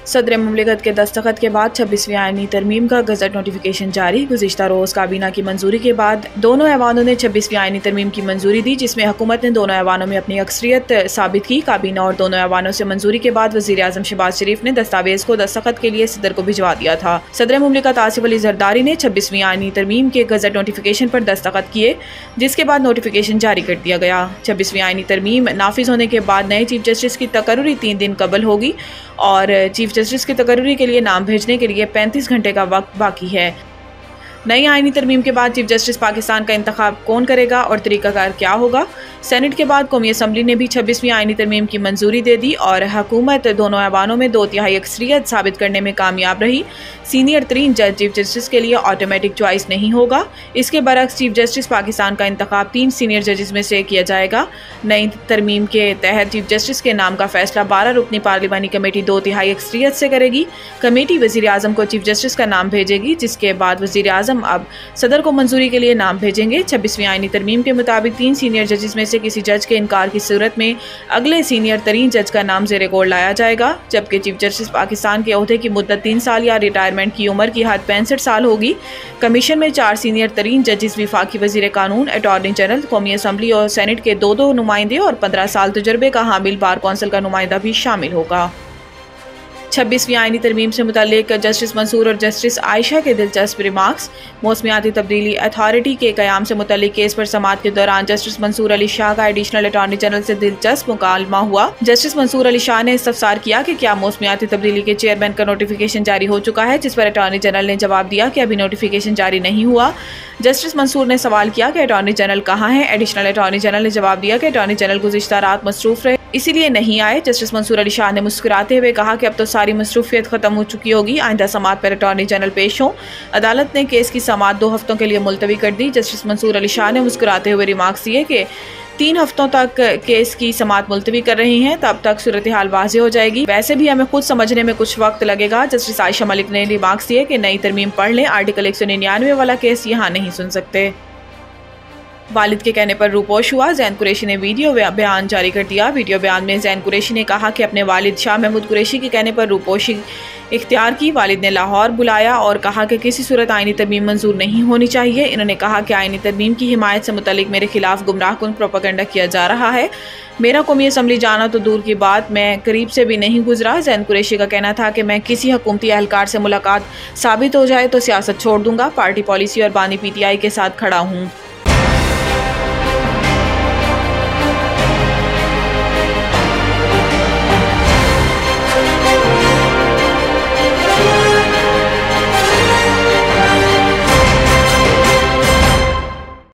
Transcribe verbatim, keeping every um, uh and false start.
सदर मुमलिकत के दस्तखत के बाद छब्बीसवीं आईनी तरमीम का गज़ट नोटिफिकेशन जारी। गुज़िश्ता रोज़ काबीना की मंजूरी के बाद दोनों ऐवानों ने छब्बीसवीं आईनी तरमीम की मंजूरी दी, जिसमें हुकूमत ने दोनों ऐवानों में अपनी अक्सरियत साबित की। काबीना और दोनों ऐवानों से मंजूरी के बाद वज़ीर आज़म शहबाज शरीफ ने दस्तावेज़ को दस्तखत के लिए सदर को भिजवा दिया था। सदर मुमलिकत आसिफ अली ज़रदारी ने छब्बीसवीं आईनी तरमीम के गज़ट नोटिफिकेशन पर दस्तखत किए, जिसके बाद नोटिफिकेशन जारी कर दिया गया। छब्बीसवीं आईनी तरमीम नाफिज होने के बाद नए चीफ जस्टिस की तकर्री तीन दिन कबल होगी और चीफ जस्टिस की तकर्री के लिए नाम भेजने के लिए पैंतीस घंटे का वक्त बाकी है। नई आईनी तरमीम के बाद चीफ जस्टिस पाकिस्तान का इंतखाब कौन करेगा और तरीकाकार क्या होगा। सेनेट के बाद कौमी असम्बली ने भी छब्बीसवीं आईनी तरमीम की मंजूरी दे दी और हुकूमत दोनों ऐवानों में दो तिहाई अक्सरियत साबित करने में कामयाब रही। सीनियर तरीन जज चीफ जस्टिस के लिए ऑटोमेटिक चॉइस नहीं होगा। इसके बरक्स चीफ जस्टिस पाकिस्तान का इंतखाब तीन सीनियर जजेस में से किया जाएगा। नई तरमीम के तहत चीफ जस्टिस के नाम का फैसला बारह रुकनी पार्लिमानी कमेटी दो तिहाई अक्सरियत से करेगी। कमेटी वज़ीर आज़म को चीफ जस्टिस का नाम भेजेगी, जिसके बाद वज़ीर आज़म अब सदर को मंजूरी के लिए नाम भेजेंगे। छब्बीसवीं आईनी तरमीम के मुताबिक तीन सीनियर जजेस में से किसी जज के इनकार की सूरत में अगले सीनियर तरीन जज का नाम ज़ेरे गौर लाया जाएगा, जबकि चीफ जस्टिस पाकिस्तान के ओहदे की मुद्दत तीन साल या रिटायरमेंट की उम्र की हद पैंसठ साल होगी। कमीशन में चार सीनियर तरीन जजेस, वफाकी वज़ीर कानून, अटॉर्नी जनरल, कौमी असम्बली और सेनेट के दो दो नुमाइंदे और पंद्रह साल तजुर्बे का हामिल बार कौंसिल का नुमाइंदा भी शामिल होगा। छब्बीसवीं आईनी तरमीम से मुताल्लिक जस्टिस मंसूर और जस्टिस आयशा के दिलचस्प रिमार्क्स। मौसमियाती तब्दीली अथॉरिटी के क़याम से मुताल्लिक केस पर समाअत के दौरान जस्टिस मंसूर अली शाह का एडिशनल अटॉर्नी जनरल से दिलचस्प मुकालमा हुआ। जस्टिस मंसूर अली शाह ने इस्तफसार किया कि क्या मौसमियाती तब्दीली के चेयरमैन का नोटिफिकेशन जारी हो चुका है, जिस पर अटॉर्नी जनरल ने जवाब दिया कि अभी नोटिफिकेशन जारी नहीं हुआ। जस्टिस मंसूर ने सवाल किया कि अटॉर्नी जनरल कहाँ है। एडिशनल अटॉर्नी जनरल ने जवाब दिया कि अटॉर्नी जनरल गुज़िश्ता रात मसरूफ रहे, इसीलिए नहीं आए। जस्टिस मंसूर अली शाह ने मुस्कुराते हुए कहा कि अब तो सारी मसरूफियत खत्म हो चुकी होगी, आइंदा समाअत पर अटॉर्नी जनरल पेश हों। अदालत ने केस की समाअत दो हफ्तों के लिए मुलतवी कर दी। जस्टिस मंसूर अली शाह ने मुस्कुराते हुए रिमार्क्स दिए कि तीन हफ्तों तक केस की समाअत मुलतवी कर रही हैं, तब तक सूरत हाल वाज़े हो जाएगी। वैसे भी हमें खुद समझने में कुछ वक्त लगेगा। जस्टिस आयशा मलिक ने रिमार्क्स दिए कि नई तरमीम पढ़ लें, आर्टिकल एक सौ निन्यानवे वाला केस यहाँ नहीं सुन सकते। वालिद के कहने पर रूपोश हुआ। ज़ैन कुरैशी ने वीडियो बयान जारी कर दिया। वीडियो बयान में ज़ैन कुरैशी ने कहा कि अपने वालिद शाह महमूद कुरैशी के कहने पर रूपोशी इख्तियार की। वालिद ने लाहौर बुलाया और कहा कि किसी सूरत आईनी तरमीम मंजूर नहीं होनी चाहिए। इन्होंने कहा कि आईनी तरमीम की हिमायत से मुतल्लिक मेरे खिलाफ गुमराह कुन प्रोपेगेंडा किया जा रहा है। मेरा कौमी असम्बली जाना तो दूर की बात, मैं करीब से भी नहीं गुजरा। ज़ैन कुरैशी का कहना था कि मैं किसी हुकूमती एहलकार से मुलाकात साबित हो जाए तो सियासत छोड़ दूंगा, पार्टी पॉलिसी और बानी पी टी आई के साथ खड़ा हूँ।